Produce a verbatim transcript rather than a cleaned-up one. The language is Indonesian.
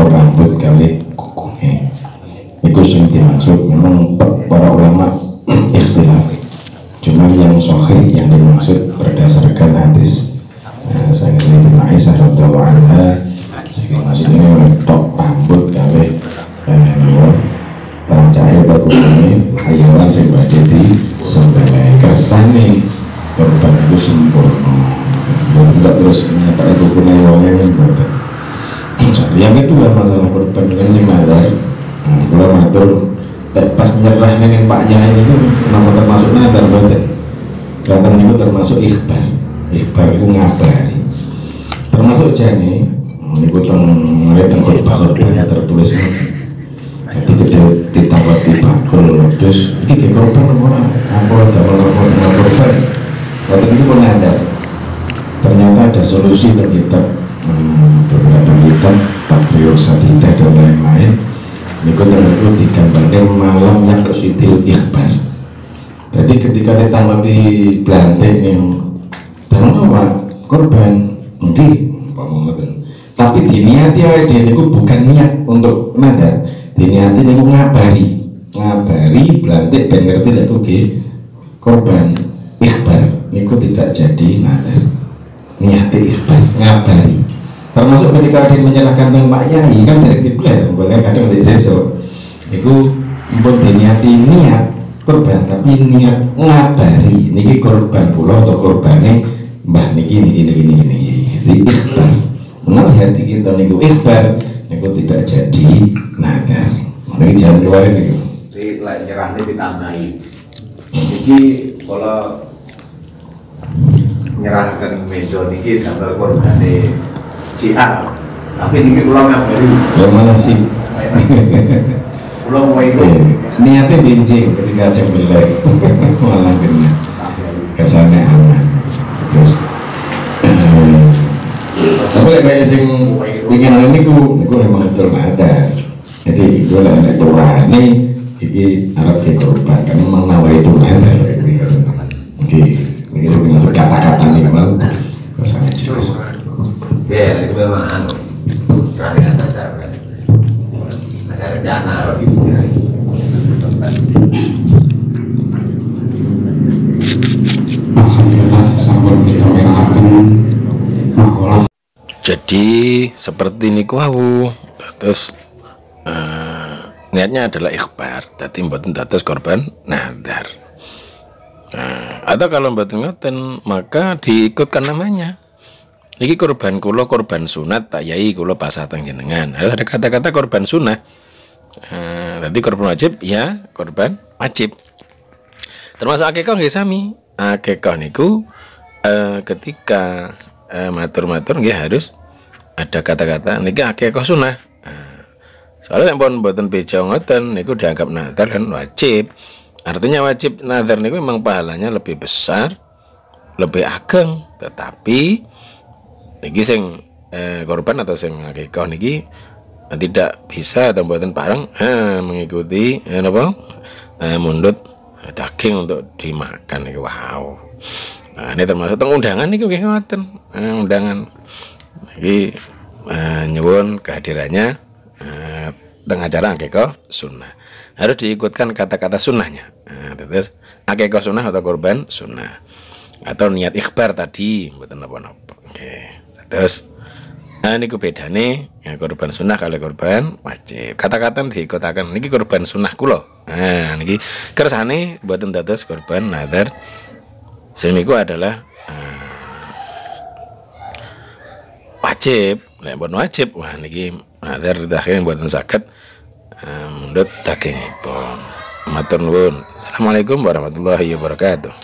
cukur rambut kali kukunya. Itu sing dimaksud. Memang para ulama ikhtilaf. Cuma yang sahih yang dimaksud berdasarkan hadis nah, saya Sayyidina Aisyah radhiyallahu anha, sehingga maksudnya tok rambut kali rancangnya bagusnya hayawan sing badhe di sembelih kersane korban itu sempurna. Tidak terus menyatakan hukumnya wongnya berbeda. Yang kedua masalah korban dengan sing nazar. Nah, kalau matur pas nyerah ning Pak Yai itu nama termasuk nazar boten. Kadang itu termasuk ikhbar. Ikhbar itu ngabari. Termasuk jane niku teng teng korban tertulis. Jadi kita ditawar di bakul terus iki korban ora apa damel korban. Waktu itu pun ada. Ternyata ada solusi terkitab hmm, beberapa kitab Takriul Sadida dan lain-lain. Niku tentu digambarkan malam yang kesuitil ikhbar. Jadi ketika ditanggal di Belanda nih, tangan apa korban mungkin Pak Muhammad. Tapi diniati awake dhewe niku bukan niat untuk nadar, diniati niku ngabari, ngabari Belanda ben ngerti lek kuwi korban ikhbar niku tidak jadi nadar. Niati ikhbar ngabari. Termasuk ketika dia menyerahkan teng Pak Yai kan dari diplet, boleh kadang masih sesuk. Niku mpun diniati niat korban tapi niat ngabari niki korban kula atau korbane mbah niki niki niki niki niki. Jadi ikhbar. Menurut hati kita niku ikhbar niku tidak jadi nadar. Niki jangan keluar niku. Jadi lek nyerahne ditambahi. Iki kalau nyerahkan meja niki gambar korbane si A, tapi ini pulang ngabari. Ya mana sih? Pulang mau itu. Niatnya benjing ketika cemilek, malah kena. Kesannya aman. Terus, tapi kayak sing ingin ini ku, ku memang betul ada. Jadi itu lah ada turah ini, ini Arab ke korban. Karena memang nawai itu ada. Oke, ini masuk kata-kata nih memang sangat jelas. Ya, itu memang anu ada acara kan ada rencana gitu. Alhamdulillah sampun kita wengaken makolah. Jadi seperti niku wau terus uh, niatnya adalah ikhbar dadi mboten dados korban nadar. Nah, atau kalau mboten ngoten maka diikutkan namanya. Niki korban kulo korban sunat tak yai kulo pasatang jenengan. Harus ada kata-kata korban sunat. Nah, nanti korban wajib ya korban wajib. Termasuk akikah nggih sami. Akikah niku eh, ketika eh, matur-matur nggih harus ada kata-kata niki akikah sunah. Nah, soalnya pun mboten beja ngoten niku dianggap nadar dan wajib. Artinya wajib nadar niku memang pahalanya lebih besar, lebih ageng, tetapi niki sing eh, korban atau sing akikah niki eh, tidak bisa atau mboten pareng eh, mengikuti eh, apa eh, mundut eh, daging untuk dimakan niki wow. Nah, ini termasuk teng undangan niki nggih ngoten. Eh, undangan niki eh, nyuwun kehadirannya eh, teng acara akikah sunnah. Harus diikutkan kata-kata sunnahnya. Nah, terus akikah sunnah atau korban sunnah. Atau niat ikhbar tadi mboten napa-napa. Nggih. Terus nah, ini bedane ya, korban sunnah kalau korban wajib. Kata-kata diikotakan niki korban sunnah kulo. Nah, niki kersane buatan dados korban nadar. Sing niku adalah uh, wajib. Nek pun wajib, wah niki nadar daging buatan saged uh, mundut dagingipun. Matur nuwun. Assalamualaikum warahmatullahi wabarakatuh.